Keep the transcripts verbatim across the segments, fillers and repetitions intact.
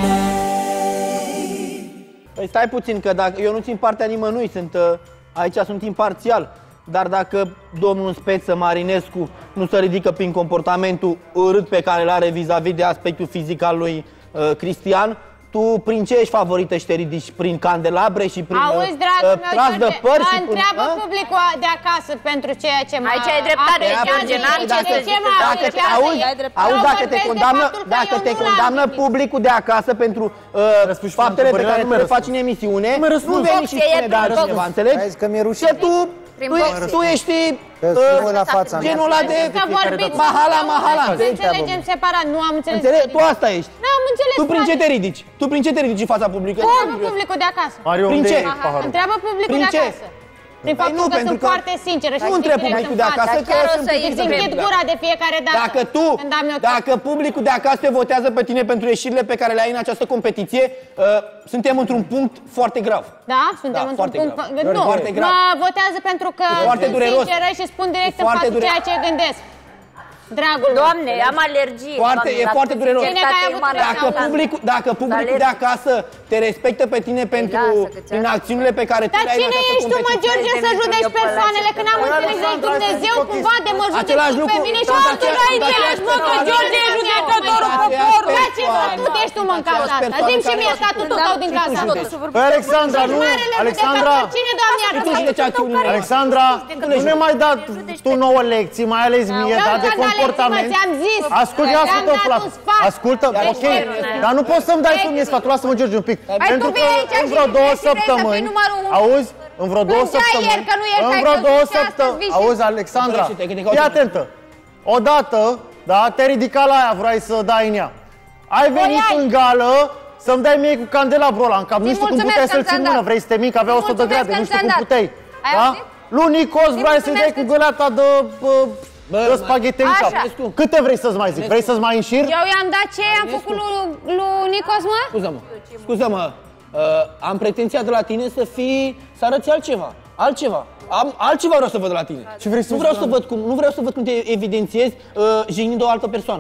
Păi stai puțin, că dacă eu nu țin partea nimănui, sunt, aici sunt imparțial. Dar dacă domnul Speță Marinescu nu se ridică prin comportamentul urât pe care îl are vis-a-vis de aspectul fizic al lui uh, Cristian, tu prin ce ești favorită și te ridici? Prin candelabre și prin Auzi, dragul uh, meu, tras de păr și prin... întreabă publicul de acasă pentru ceea ce mă... Aici ai dreptate, George, n-am ce să zic. Dacă te auzi, auzi dacă te condamnă, dacă te condamnă publicul de acasă pentru uh, faptele pe care tu le faci în emisiune, nu veni și spune de altcineva, înțelegi? Și tu, tu ești genul ăla de mahala, mahala. Să înțelegem separat, nu am înțeles. Înțelegi? Tu asta ești. Nu am înțeles. Tu prin ce te ridici? Tu prin ce te ridici în fața publică? Întreabă publicul de acasă. Prin ce? Întreabă publicul de acasă. Prin faptul că sunt foarte sinceră și nu întreb publicul de acasă, că îți închid gura de fiecare dată. Dacă tu, dacă publicul de acasă te votează pe tine pentru ieșirile pe care le ai în această competiție, suntem într-un punct foarte grav. Da? Suntem într-un punct... Nu, mă votează pentru că sunt sinceră și spun direct în față ceea ce gândesc. Dragul Doamne, am alergie. Foarte, doamne, e foarte dureros. Dacă publicul, dacă publicul de acasă te respectă pe tine pentru prin acțiunile pe care tu le ai în această competiție. Dar cine ești tu, mă, George, să judeci persoanele? Când am înțeles de Dumnezeu cumva de mă judeci tu pe mine și tu nu ai înțeles, mă, că George e judecătorul poporului. Dar ce statut ești tu, mă, în casa asta? Zi-mi și mie statutul tău din casa asta. Păi, Alexandra, nu, Alexandra, cine, Doamne, iartă? Alexandra, nu ne mai dat tu nouă lecții, mai ales mie, dar de comportament. Ascult, ia ascultă, Flav. Ascultă, ok. Dar nu poți să-mi dai tu mie sfatul, lasă-mă, George, un pic. Pentru că în vreo două săptămâni, auzi, în vreo două săptămâni, în vreo două săptămâni, auzi, Alexandra, fii atentă. Odată, da, te-ai ridicat la aia, vrei să dai în ea. Ai venit în gală să-mi dai mie cu candelabrul ăla în cap. Nu știu cum puteai să-l ții în mână, vrei să te mic, avea o sută de grade, nu știu cum puteai. Da? Lui Nicos vrei să-i dai cu găleata de... Bă, spaghete în cap. Câte vrei să-ți mai zic? Vrei să-ți mai înșir? Eu i-am dat ce am făcut lui Nicos, mă? Scuză-mă, scuză-mă, am pretenția de la tine să fii, să arăți altceva, altceva. Am, altceva vreau să văd de la tine. Ce vrei să nu vreau să văd cum, nu vreau să văd cum te evidențiezi jignind o altă persoană.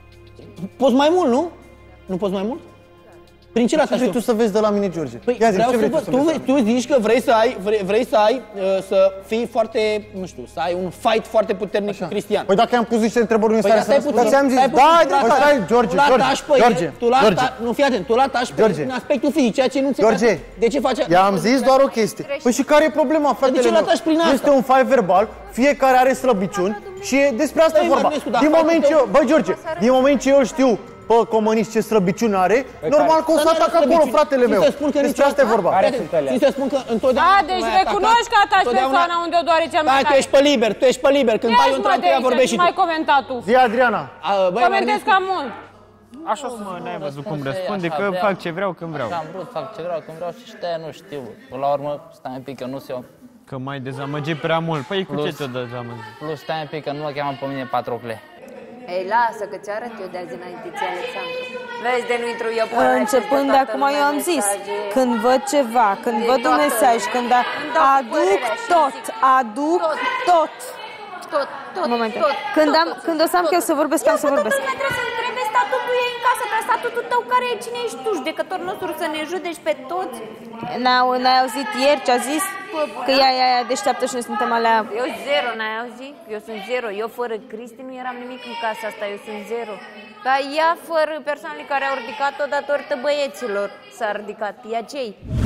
Poți mai mult, nu? Nu poți mai mult? Prin ce vrei tu să vezi de la mine, George? Păi, Ia zi, ce vrei tu, să tu, tu zici că vrei să ai, vrei, vrei să ai, uh, să fii foarte, nu știu, să ai un fight foarte puternic cu Cristian. Păi dacă am pus niște întrebări, nu păi, stare să răspund. Ți-am zis, da, stai, George, George, tu l-atași, nu, fii atent, tu l-atași în aspectul fizic, ceea ce nu înțelegi. George, de ce face? I-am zis doar o chestie. Păi și care e problema, fratele meu? De ce l-atași prin asta? Este un fight verbal, fiecare are slăbiciuni și despre asta e vorba. Din moment ce eu, băi, George, din moment ce eu știu pe comunist ce slăbiciune are, normal că o să atac acolo, fratele meu. Despre asta e vorba. Ți se spun că întotdeauna... A, deci recunoști că ataci persoana unde o doare cea mai tare. Tu ești pe liber, tu ești pe liber. Când ai un tram, vorbești și tu. mai comentat tu. Zi, Adriana. Comentez cam mult. Așa o să mă, n-ai văzut cum răspunde, că fac ce vreau când vreau. Am vrut, fac ce vreau când vreau și ăștia nu știu. Până la urmă, stai un pic că nu se... Că m-ai dezamăgit prea mult. Păi cu ce te-o dezamăgit? Plus, stai un pic că nu mă cheamă pe mine Patrocle. Ei, lasă că ți arăt eu de azi înainte ție, Alexandru. Vezi de nu intru eu pe începând de acum, eu am zis, când văd ceva, când văd un mesaj, când aduc tot, aduc tot. Tot, tot, tot. Când, am, când o să am că eu să vorbesc, am să vorbesc. Toată lumea trebuie să întrebe statutul ei în casă, dar statutul tău care e, cine ești tu, judecătorul nostru, să ne judeci pe toți? N-ai auzit ieri ce a zis? Că ea e aia deșteaptă și noi suntem alea... Eu zero, n-ai auzit? Eu sunt zero. Eu fără Cristi nu eram nimic în casa asta, eu sunt zero. Dar ea fără persoanele care au ridicat-o datorită băieților s-a ridicat. Ea cei?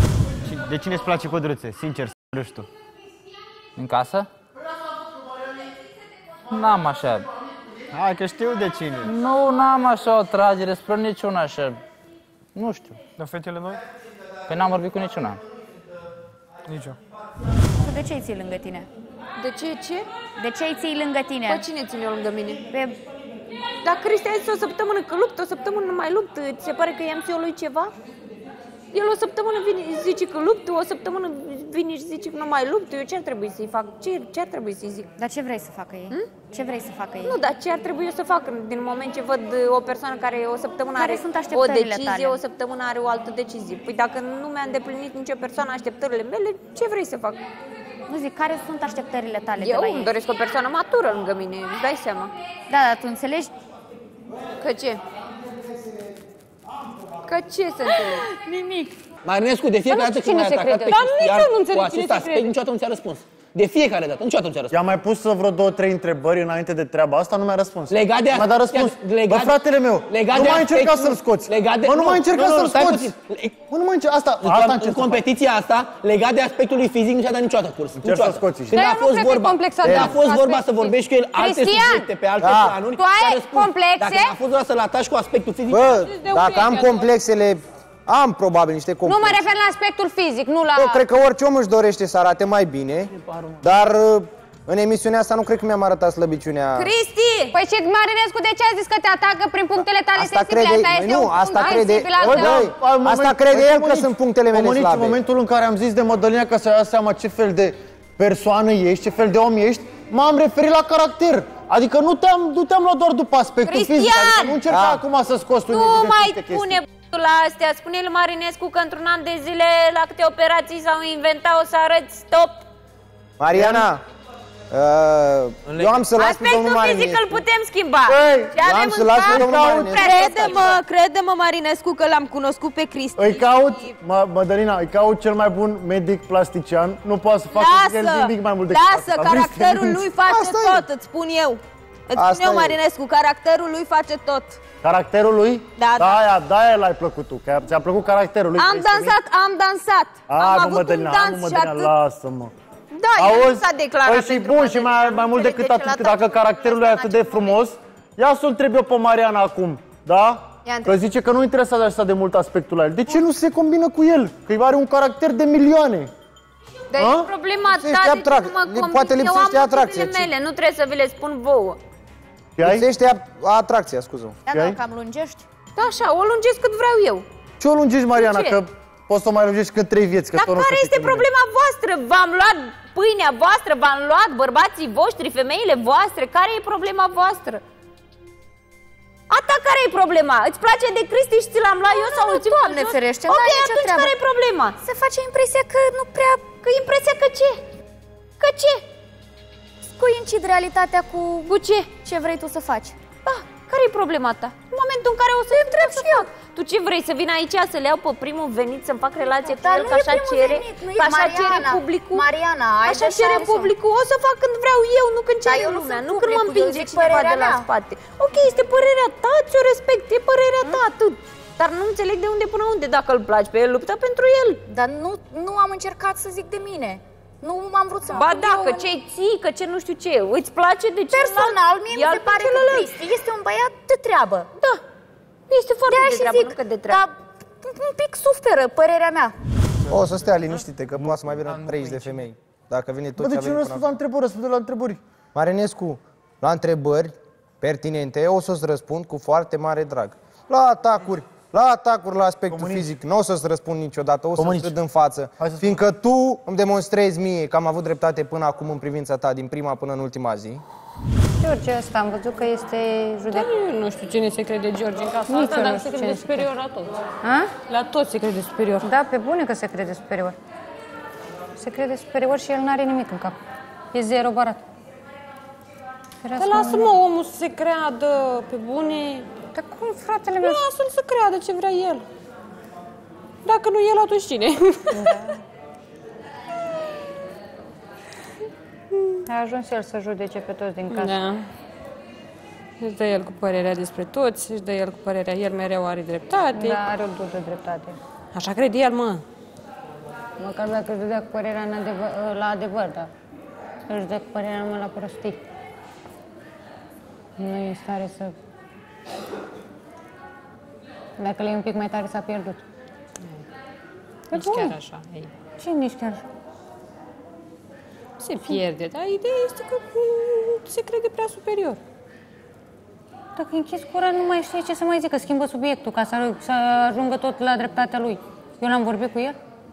De cine îți place Codruțe? Sincer, să râși tu. În casă? N-am așa. Hai că știu de cine. Nu, n-am așa o tragere spre niciuna așa. Nu știu. Dar fetele noi? Păi n-am vorbit cu niciuna. Nici eu. Tu de ce îi ții lângă tine? De ce, ce? De ce îi ții lângă tine? Pe cine ține eu lângă mine? Pe... Dacă Cristi a zis o săptămână că luptă, o săptămână nu mai luptă, ți se pare că i-am zis eu lui ceva? El o săptămână vine, zice că luptă, o săptămână vine și zice că nu mai luptă. Eu ce ar trebui să-i fac? Ce, ce ar trebui să-i zic? Dar ce vrei să facă ei? Hmm? Ce vrei să facă ei? Nu, dar ce ar trebui eu să fac din moment ce văd o persoană care o săptămână care are sunt o decizie, tale? o săptămână are o altă decizie. Păi dacă nu mi-a îndeplinit nicio persoană așteptările mele, ce vrei să fac? Nu zic, care sunt așteptările tale eu de la îmi ei? doresc o persoană matură lângă mine, îți dai seama. Da, dar tu înțelegi? Că ce? Ca ce să înțeleg? Nimic. Marinescu, de fiecare dată când ai atacat pe Cristian cu acest aspect, niciodată nu ți-a răspuns. De fiecare dată, niciodată nu ți-a răspuns. I-am mai pus vreo două, trei întrebări înainte de treaba asta, nu mi-a răspuns. Legat de mi-a dat răspuns. Bă, fratele meu, nu mai încerca să-l scoți. Mă, nu mai încerca să-l scoți. Mă, nu mai încerca. Asta, asta în competiția asta, legat de aspectul lui fizic, nu și-a dat niciodată curs. Încerc să scoți. Când a fost vorba, când a fost vorba să vorbești cu el alte subiecte pe alte planuri, tu ai complexe? Dacă a fost vorba să-l ataci cu aspectul fizic. Bă, dacă am complexele, am probabil niște complexe. Nu mă refer la aspectul fizic, nu la... Eu cred că orice om își dorește să arate mai bine, dar în emisiunea asta nu cred că mi-am arătat slăbiciunea. Cristi! Păi și Marinescu, de ce ai zis că te atacă prin punctele tale asta sensibile? crede, Asta este nu, un asta punct crede, sensibil al tău. asta crede el că sunt punctele mele slabe. În momentul în care am zis de Mădălina că să ia seama ce fel de persoană ești, ce fel de om ești, m-am referit la caracter. Adică nu te-am nu te-am luat doar după aspectul fizic, adică nu încerca da. acum să scoți tu nu mai pune la astea, spune-l Marinescu că într-un an de zile la câte operații s-au inventat o să arăți stop. Mariana, uh, eu am să las pe domnul Marinescu. Aspectul fizic îl putem schimba. Ei, eu am să las pe domnul Marinescu. Crede-mă, crede-mă Marinescu că l-am cunoscut pe Cristi. Îi caut, Mădălina, îi caut cel mai bun medic plastician, nu poate să facă el nimic mai mult decât lasă, asta. caracterul lui face Asta tot, îți spun eu. Îți spun eu, Marinescu, caracterul lui face tot. Caracterul lui? Da, da. Da, da, aia l-ai plăcut tu, că ți-a plăcut caracterul lui. Am dansat, am dansat. Am avut un dans și atât. Lasă-mă. Da, el nu s-a declarat. Păi și bun, și mai, mai mult decât atât, dacă caracterul lui e atât de frumos, ia să-l întreb eu pe Mariana acum, da? Că zice că nu interesează așa de mult aspectul ăla. De ce nu se combină cu el? Că are un caracter de milioane. Dar e problema ta, de ce nu mă combin? Eu am motivele mele, nu trebuie să vi le spun vouă. Lipsește atracția, scuză. Da, da, cam lungești? Da, așa, o lungesc cât vreau eu. Ce o lungești, Mariana? Că poți să o mai lungești cât trei vieți. Dar care este problema voastră? V-am luat pâinea voastră, v-am luat bărbații voștri, femeile voastre. Care e problema voastră? A ta care e problema? Îți place de Cristi și ți l-am luat eu sau ți-l Doamne ferește, ok, atunci care e problema? Se face impresia că nu prea... Că impresia că ce? Că ce? Coincid realitatea cu... Cu ce? Ce vrei tu să faci? Da, care e problema ta? În momentul în care o să-i întreb și eu. Tu ce vrei, să vin aici să le iau pe primul venit, să-mi fac relație cu el, că așa cere, că așa cere publicul? Mariana, așa cere publicul, o să fac când vreau eu, nu când cere lumea, nu când mă împinge cineva de la spate. Ok, este părerea ta, ți-o respect, e părerea ta, atât. Dar nu înțeleg de unde până unde, dacă îl place pe el, luptă pentru el. Dar nu, nu am încercat să zic de mine. Nu am vrut să Ba da, că ce-i ții, că ce nu știu ce, îți place de ce? Personal, mie mi se pare că Cristi este un băiat de treabă. Da, este foarte de treabă, nu că de treabă. Dar un pic suferă, părerea mea. O să stea liniștite, că poate să mai vină treizeci de femei. Dacă vine tot ce ce a venit. Bă, de ce nu răspunde la întrebări? Răspunde la întrebări. Marinescu, la întrebări pertinente, eu o să-ți răspund cu foarte mare drag. La atacuri, la atacuri la aspectul Comunici. fizic, nu o să-ți răspund niciodată, o să-ți râd în față. Fiindcă tu îmi demonstrezi mie că am avut dreptate până acum în privința ta, din prima până în ultima zi. George ăsta, am văzut că este judecat. Da, nu știu cine se crede George în casa asta, dar se crede superior la toți. A? La toți se crede superior. Da, pe bune că se crede superior. Se crede superior și el n-are nimic în cap. E zero barat. Dar lasă-mă omul să se creadă pe bune. Dar cum, fratele meu? Lasă-l să creadă ce vrea el. Dacă nu el, atunci cine? Da. A ajuns el să judece pe toți din casă. Da. Își dă el cu părerea despre toți, își dă el cu părerea, el mereu are dreptate. Da, are o dudă dreptate. Așa crede el, mă. Măcar dacă își dădea cu părerea în adevăr, la adevăr, da. Își dă cu părerea numai la prostii. Nu e în stare să... Dacă le e un pic mai tare, s-a pierdut. Nici chiar așa. Ei. Ce nici chiar așa? Se pierde, dar ideea este că se crede prea superior. Dacă închis cura, nu mai știe ce să mai zică, schimbă subiectul ca să, să ajungă tot la dreptatea lui. Eu n-am vorbit cu el?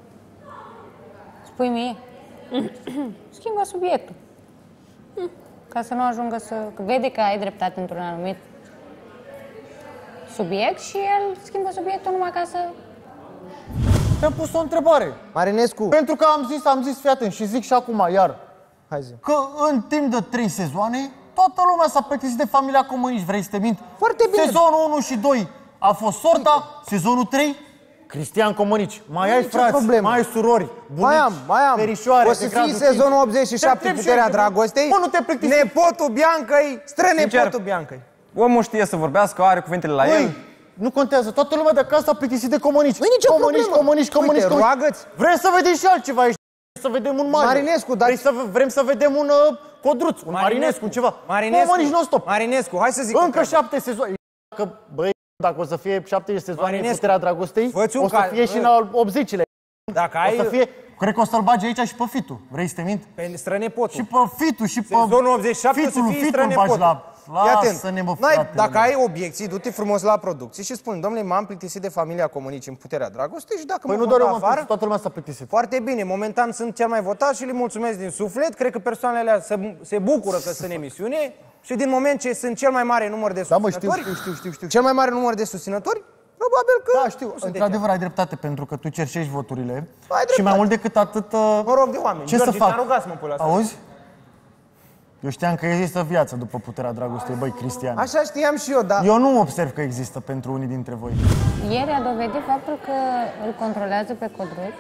Spui mie. Schimbă subiectul. Ca să nu ajungă să... Că vede că ai dreptate într-un anumit subiect și el schimbă subiectul numai ca să... Te-am pus o întrebare. Marinescu. Pentru că am zis, am zis, fii atent, și zic și acum, iar. Hai zi. Că în timp de trei sezoane, toată lumea s-a plictisit de familia Comănici, vrei să te mint? Foarte bine. Sezonul unu și doi A fost sorta, sezonul trei, Cristian Comănici. Mai ai frați, mai ai surori, bunici, mai am, mai am. verișoare. O să fii sezonul optzeci și șapte, Puterea Dragostei. Mă, nu te plictisi. Nepotul Biancăi, strănepotul Biancăi. Omul știe să vorbească, are cuvintele la el. Nu contează, toată lumea de acasă a plictisit de Comănici. Nu-i nicio Comănici, problemă. Comănici, Comănici, Uite, roagă-ți. Vrem să vedem și altceva aici. Să vedem un Mario. Marinescu, dar... Vrem să, vrem să vedem un uh, Codruț, un Marinescu, un ceva. Marinescu. Comănici non-stop. Marinescu, hai să zic. Încă șapte sezoane. Dacă, băi, dacă o să fie șapte sezoane în Puterea Dragostei, o să fie și în al optzecilea. Dacă ai... O să fie... Cred că o să-l bagi aici și pe Fitu. Vrei să te mint? Pe strănepotul. Și pe Fitu, și pe... Sezonul optzeci și șapte o să fie strănepotul. Lasă-ne, mă, frate. Dacă ai obiecții, du-te frumos la producție și spune, domnule, m-am plictisit de familia Comănici în Puterea Dragostei și dacă păi mă nu doar eu afară, toată lumea s-a plictisit. Foarte bine, momentan sunt cel mai votat și le mulțumesc din suflet. Cred că persoanele alea se, se bucură că sunt în emisiune și din moment ce sunt cel mai mare număr de susținători, da, mă, știu, știu, știu, știu. cel mai mare număr de susținători, probabil că... Da, știu, într-adevăr ai dreptate, pentru că tu cerșești voturile și mai mult decât atât... Mă rog de oameni. Ce George, să fac? te-am rugat să mă pui la asta. Auzi? Eu știam că există viață după Puterea Dragostei, băi, Cristian. Așa știam și eu, dar... Eu nu observ că există pentru unii dintre voi. Ieri a dovedit faptul că îl controlează pe Codruț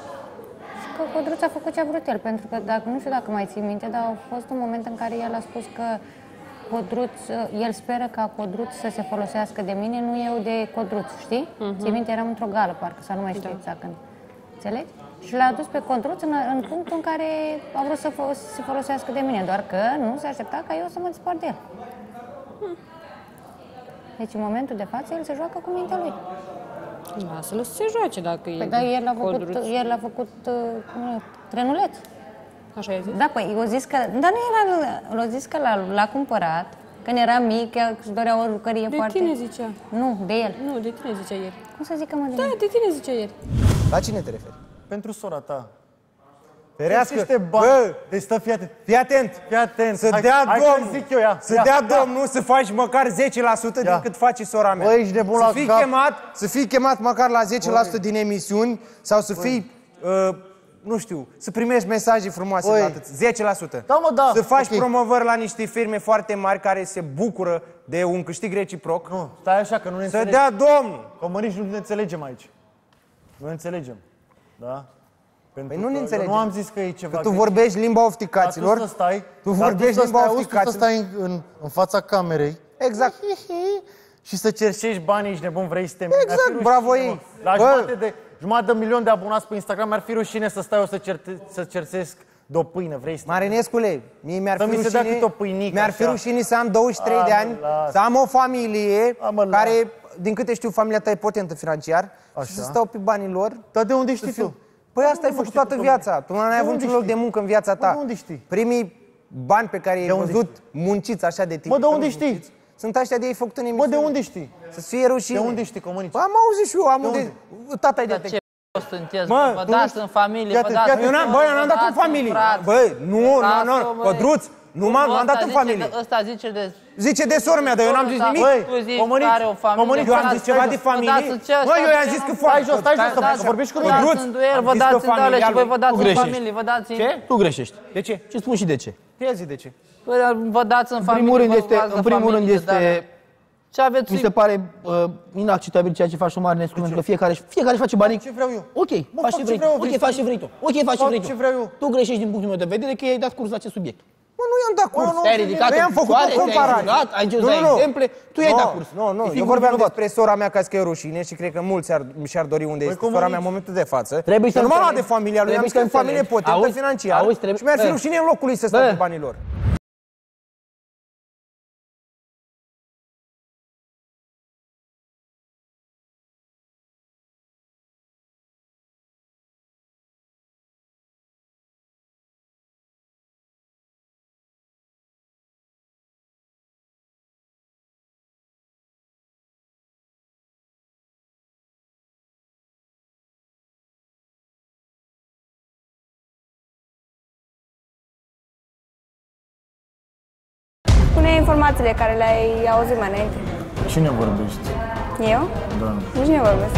și că Codruț a făcut ce a vrut el, pentru că, dacă, nu știu dacă mai ții minte, dar a fost un moment în care el a spus că Codruț, el speră ca Codruț să se folosească de mine, nu eu de Codruț, știi? Uh-huh. Ții minte, eram într-o gală, parcă, sau nu mai știu da. exact când. Înțelegi? Și l-a adus pe Codruț în, în punctul în care a vrut să fo- se folosească de mine, doar că nu se aștepta ca eu să mă despart de el. Hmm. Deci, în momentul de față, el se joacă cu mintea lui. Lasă-l să se joace dacă păi e da, el l-a făcut, el l-a făcut uh, trenuleț. Așa ai zis? Da, păi, eu zis că, dar nu era, l-a zis că l-a, l-a cumpărat, când era mic, își dorea o jucărie de foarte... De tine zicea. Nu, de el. Nu, de tine zicea ieri. Cum să zic că mă de Da, mine? de tine zicea ieri. La cine te referi? Pentru sora ta. Ferească, bani. Bă, deci stă, fii atent. Fii atent. Fii atent. Să hai, dea hai Domnul, zic eu, ia. să ia, dea ia. Domnul să faci măcar zece la sută din cât face sora mea. Bă, ești de bun să la fii cap. chemat, să fii chemat măcar la zece la sută din emisiuni sau să fii, uh, nu știu, să primești mesaje frumoase Băi. la atât. zece la sută. Da, mă, da. Să faci okay. promovări la niște firme foarte mari care se bucură de un câștig reciproc. Nu, stai așa că nu ne Să înțelegem. dea Domnul. Comănici nu ne înțelegem aici. Nu ne înțelegem. Da? Pentru Păi nu ne înțelegem. Nu am zis că e ceva. Că tu vorbești limba ofticaților. Tu să stai. Tu vorbești limba ofticaților. Tu să stai în, în, în fața camerei. Exact. Și să cerșești banii, ești nebun, vrei să te... Exact, bravo ei. La jumătate de, jumătate de milion de abonați pe Instagram mi-ar fi rușine să stau eu să, certe, să cerțesc de o pâine, vrei să... Marinescule, mie mi-ar fi rușine, mi-ar fi rușine să am douăzeci și trei de ani, să am o familie care, din câte știu, familia ta e potentă financiar și să stau pe banii lor. Dar de unde știi tu? Păi asta ai făcut toată viața. Tu nu ai avut niciun loc de muncă în viața ta. De unde știi? Primii bani pe care i-ai văzut munciți așa de tine. Mă, de unde știi? Sunt ăștia de ei făcut în emisiune. Mă, de unde știi? Să-ți fie rușine. De unde știi, Comănici? Am auzit și eu, am unde... Tata-i de ce sunteți, mă, vă dați în familie, vă dați... Băi, eu n-am dat în familie. Băi, nu, nu, nu, Codruț, nu m-am dat în familie. Ăsta zice de... Zice de sora mea, dar eu n-am zis nimic. Băi, Comănici, eu am zis ceva de familie. Băi, eu i-am zis că foarte... Stai jos, stai jos, să vorbești cu mine. Vă dați în duel, vă dați în dale și voi vă dați în familie, vă dați în... Ce? Tu greșești. De ce? Și spun și de ce. Ia zi de ce. Vă dați în familie, În primul rând vă este, dați în primul rând este ce aveți? Mi se pare uh, inacceptabil ceea ce faci tu, Marinescu, pentru că fiecare, fiecare își face banii. Ce vreau eu? Ok, mă, faci ce vrei tu. Ok, faci ce vrei tu. Ok, faci ce vrei tu. Ce vreau eu? Tu greșești din punctul meu de vedere că ai dat curs la acest subiect. Mă, nu i-am dat curs. Te-ai ridicat i-am făcut o comparare. Ai început să dai exemple, tu i-ai dat curs. Nu, nu, eu vorbeam despre sora mea ca să e rușine și cred că mulți și-ar dori unde este sora mea în momentul de față. Trebuie să nu m-am luat de familia lui, am zis că e familie potentă financiar și mi-ar fi rușine în locul lui să stau cu banii lor. Spune informațiile care le-ai auzit mai înainte. Cine vorbești? Eu? Da. Nu cine vorbesc.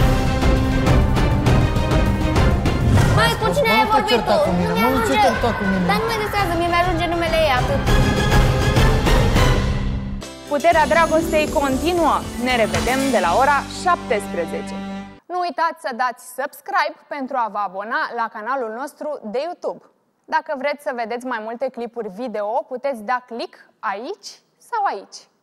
Măi, cu cine ai vorbit tu? Nu mi-ajunge. Dar nu mă interesează, mie mi-ajunge numele ei, atât. Puterea Dragostei continuă. Ne revedem de la ora șaptesprezece. Nu uitați să dați subscribe pentru a vă abona la canalul nostru de YouTube. Dacă vreți să vedeți mai multe clipuri video, puteți da click aici sau aici.